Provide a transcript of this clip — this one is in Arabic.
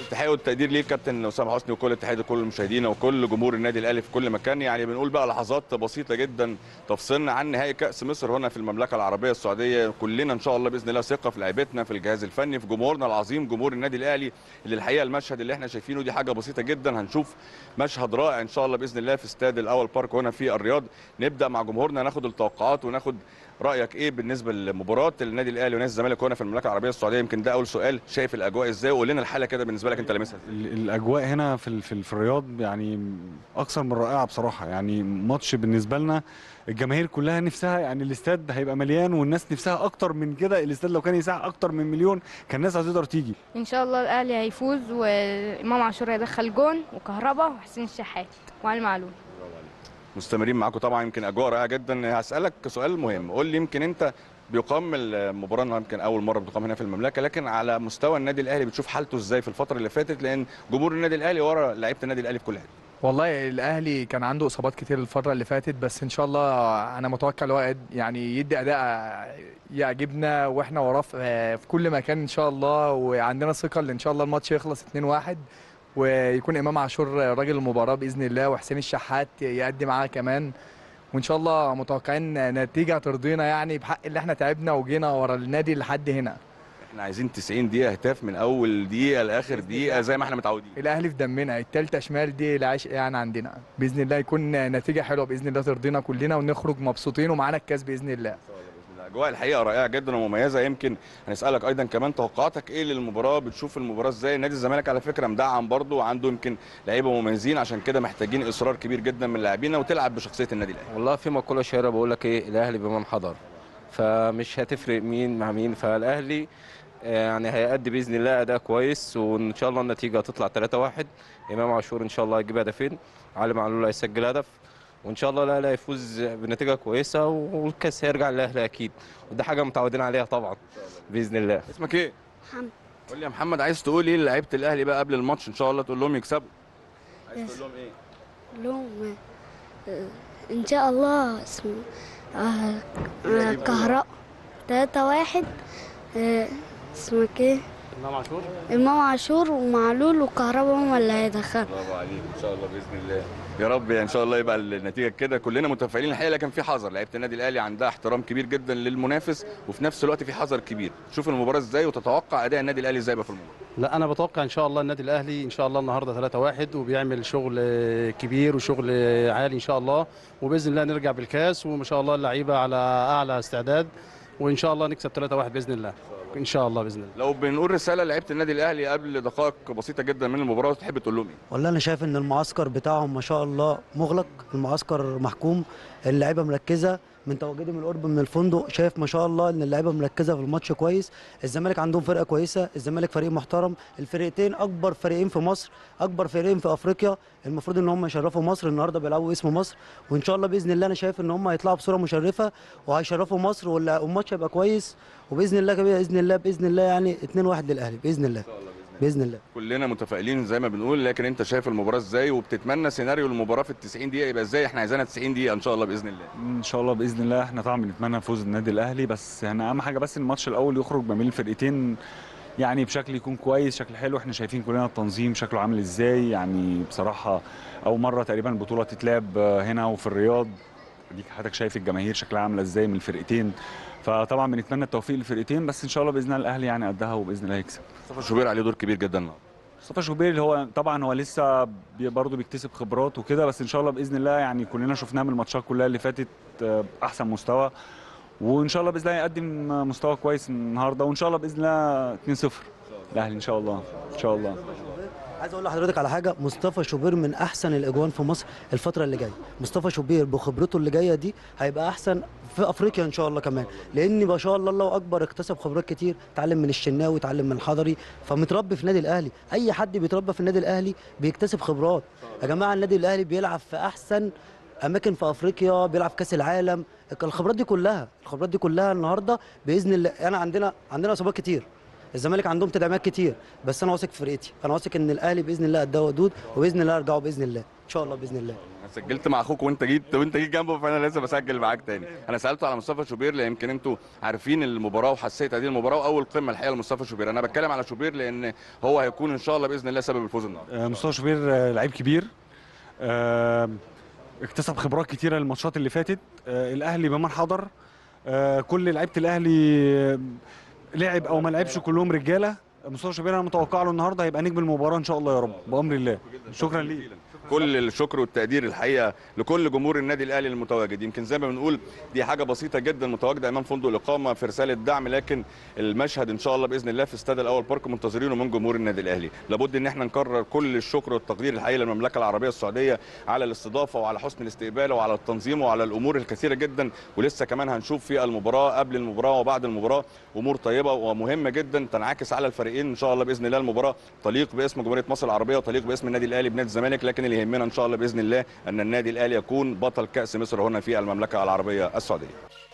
التحيه والتقدير ليك كابتن اسامه حسني وكل التحيه لكل المشاهدين وكل جمهور النادي الاهلي في كل مكان. يعني بنقول بقى لحظات بسيطه جدا تفصلنا عن نهائي كاس مصر هنا في المملكه العربيه السعوديه. كلنا ان شاء الله باذن الله ثقه في لعيبتنا، في الجهاز الفني، في جمهورنا العظيم جمهور النادي الاهلي، اللي الحقيقه المشهد اللي احنا شايفينه دي حاجه بسيطه جدا. هنشوف مشهد رائع ان شاء الله باذن الله في استاد الاول بارك هنا في الرياض. نبدا مع جمهورنا ناخد التوقعات وناخد رايك ايه بالنسبه لمباراه النادي الاهلي ونادي الزمالك هنا في المملكه العربيه السعوديه. يمكن ده اول سؤال، شايف الاجواء ازاي؟ وقول لنا الحاله كده بالنسبه لك انت لامسها ازاي؟ الاجواء هنا في الرياض يعني اكثر من رائعه بصراحه. يعني ماتش بالنسبه لنا الجماهير كلها نفسها، يعني الاستاد هيبقى مليان والناس نفسها اكتر من كده. الاستاد لو كان يسع اكتر من مليون كان الناس هتقدر تيجي. ان شاء الله الاهلي هيفوز وامام عاشور هيدخل جون وكهربا وحسين الشحات وعلي معلول. مستمرين معاكم طبعا. يمكن اجواء رائعه جدا. هسالك سؤال مهم، قول لي يمكن انت بيقام المباراه يمكن اول مره بتقام هنا في المملكه، لكن على مستوى النادي الاهلي بتشوف حالته ازاي في الفتره اللي فاتت؟ لان جمهور النادي الاهلي ورا لعيبه النادي الاهلي في كل حته. والله الاهلي كان عنده اصابات كتير الفتره اللي فاتت، بس ان شاء الله انا متوقع هو يعني يدي اداء يعجبنا واحنا وراه في كل مكان ان شاء الله. وعندنا ثقه ان شاء الله الماتش يخلص 2-1 ويكون امام عاشور راجل المباراه باذن الله، وحسين الشحات يأدي معاه كمان. وان شاء الله متوقعين نتيجه ترضينا يعني بحق اللي احنا تعبنا وجينا ورا النادي لحد هنا. احنا عايزين 90 دقيقه هتاف من اول دقيقه لاخر دقيقه زي ما احنا متعودين. الاهلي في دمنا، التالتة شمال دي العشق يعني عندنا. باذن الله يكون نتيجه حلوه باذن الله ترضينا كلنا ونخرج مبسوطين ومعانا الكاس باذن الله. الاجواء الحقيقه رائعه جدا ومميزه. يمكن هنسالك ايضا كمان توقعاتك ايه للمباراه؟ بتشوف المباراه ازاي؟ نادي الزمالك على فكره مدعم برضه وعنده يمكن لعيبه مميزين، عشان كده محتاجين اصرار كبير جدا من لاعبينا وتلعب بشخصيه النادي الاهلي. والله في مقوله شهيره بقول لك ايه، الاهلي بمن حضر، فمش هتفرق مين مع مين. فالاهلي يعني هيأدي باذن الله اداء كويس، وان شاء الله النتيجه هتطلع 3-1. امام عاشور ان شاء الله هيجيب هدفين، علي معلول هيسجل هدف، وان شاء الله الاهلي هيفوز بنتيجه كويسه والكاس هيرجع للاهلي اكيد، وده حاجه متعودين عليها طبعا باذن الله. اسمك ايه؟ محمد. قول لي يا محمد، عايز تقول ايه لعيبه الاهلي بقى قبل الماتش؟ ان شاء الله تقول لهم يكسبوا. عايز تقول لهم ايه؟ لهم ان شاء الله اسمه كهرباء 3-1. اسمك ايه؟ امام عاشور ومعلول وكهربا هم اللي هيدخلوا. برافو عليك، ان شاء الله باذن الله. يا رب ان شاء الله يبقى النتيجه كده. كلنا متفائلين الحقيقه، لكن في حذر. لعيبه النادي الاهلي عندها احترام كبير جدا للمنافس، وفي نفس الوقت في حذر كبير. تشوف المباراه ازاي وتتوقع اداء النادي الاهلي ازاي بقى في المباراه؟ لا انا بتوقع ان شاء الله النادي الاهلي ان شاء الله النهارده 3-1 وبيعمل شغل كبير وشغل عالي ان شاء الله، وباذن الله نرجع بالكاس، وما شاء الله اللعيبه على اعلى استعداد، وان شاء الله نكسب 3-1 باذن الله ان شاء الله باذن الله. لو بنقول رساله لعيبه النادي الاهلي قبل دقائق بسيطه جدا من المباراه، تحب تقول لهم ايه؟ والله انا شايف ان المعسكر بتاعهم ما شاء الله مغلق، المعسكر محكوم، اللعيبه مركزه من تواجدي من القرب من الفندق. شايف ما شاء الله ان اللعيبه مركزه في الماتش كويس. الزمالك عندهم فرقه كويسه، الزمالك فريق محترم. الفرقتين اكبر فريقين في مصر، اكبر فريقين في افريقيا، المفروض ان هم يشرفوا مصر. النهارده بيلعبوا اسم مصر، وان شاء الله باذن الله انا شايف ان هم هيطلعوا بصوره مشرفه وهيشرفوا مصر، والماتش هيبقى كويس. وباذن الله باذن الله باذن الله يعني 2-1 للاهلي باذن الله. باذن الله كلنا متفائلين زي ما بنقول، لكن انت شايف المباراه ازاي وبتتمنى سيناريو المباراه في ال 90 دقيقه يبقى ازاي؟ احنا عايزينها 90 دقيقه ان شاء الله باذن الله. ان شاء الله باذن الله. احنا طبعا بنتمنى فوز النادي الاهلي، بس احنا اهم حاجه بس الماتش الاول يخرج ما بين الفرقتين يعني بشكل يكون كويس، شكل حلو. احنا شايفين كلنا التنظيم شكله عامل ازاي. يعني بصراحه اول مره تقريبا البطوله تتلعب هنا وفي الرياض. ديك حضرتك شايف الجماهير شكلها عامله ازاي من الفرقتين، فطبعا بنتمنى التوفيق للفرقتين، بس ان شاء الله باذن الله الاهلي يعني قدها وباذن الله يكسب. مصطفى شوبير عليه دور كبير جدا النهارده. مصطفى شوبير اللي هو طبعا هو لسه برضه بيكتسب خبرات وكده، بس ان شاء الله باذن الله يعني كلنا شفناه من الماتشات كلها اللي فاتت احسن مستوى، وان شاء الله باذن الله يقدم مستوى كويس النهارده، وان شاء الله باذن الله 2-0 الاهلي ان شاء الله. ان شاء الله. عايز اقول لحضرتك على حاجه، مصطفى شوبير من احسن الاجوان في مصر الفتره اللي جايه. مصطفى شوبير بخبرته اللي جايه دي هيبقى احسن في افريقيا ان شاء الله كمان، لان ما شاء الله الله اكبر اكتسب خبرات كتير، اتعلم من الشناوي، اتعلم من الحضري، فمتربي في النادي الاهلي. اي حد بيتربى في النادي الاهلي بيكتسب خبرات. يا جماعه النادي الاهلي بيلعب في احسن اماكن في افريقيا، بيلعب في كاس العالم. الخبرات دي كلها النهارده باذن الله. انا عندنا اصابات كتير، الزمالك عندهم تدعيمات كتير، بس انا واثق في فرقتي، انا واثق ان الاهلي باذن الله قدها ودود، وباذن الله ارجعوا باذن الله ان شاء الله باذن الله. سجلت مع اخوك وانت جيت جنبه، فانا لازم اسجل معاك تاني. انا سالته على مصطفى شوبير لان يمكن انتوا عارفين المباراه وحسيت هذه المباراه واول قمه الحقيقه لمصطفى شوبير. انا بتكلم على شوبير لان هو هيكون ان شاء الله باذن الله سبب الفوز النهارده. مصطفى شوبير لعيب كبير، اكتسب خبرات كتيره للماتشات اللي فاتت. الاهلي بمن حضر، كل لعيبه الاهلي لعب او ما لعبش كلهم رجاله. مصطفى شوبير انا متوقع له النهارده هيبقى نجم المباراه ان شاء الله يا رب بامر الله. شكرا ليك. كل الشكر والتقدير الحقيقه لكل جمهور النادي الاهلي المتواجد. يمكن زي ما بنقول دي حاجه بسيطه جدا متواجده امام فندق الاقامه في رساله دعم، لكن المشهد ان شاء الله باذن الله في استاد الاول بارك منتظرينه من جمهور النادي الاهلي. لابد ان احنا نكرر كل الشكر والتقدير الحقيقي للمملكه العربيه السعوديه على الاستضافه وعلى حسن الاستقبال وعلى التنظيم وعلى الامور الكثيره جدا، ولسه كمان هنشوف في المباراه قبل المباراه وبعد المباراه امور طيبه ومهمه جدا تنعكس على الفريقين ان شاء الله باذن الله. المباراه تليق باسم جمهوريه مصر العربيه وتليق باسم النادي الاهلي بنادي الزمالك، لكن اللي يهمنا ان شاء الله باذن الله ان النادي الاهلي يكون بطل كاس مصر هنا في المملكه العربيه السعوديه.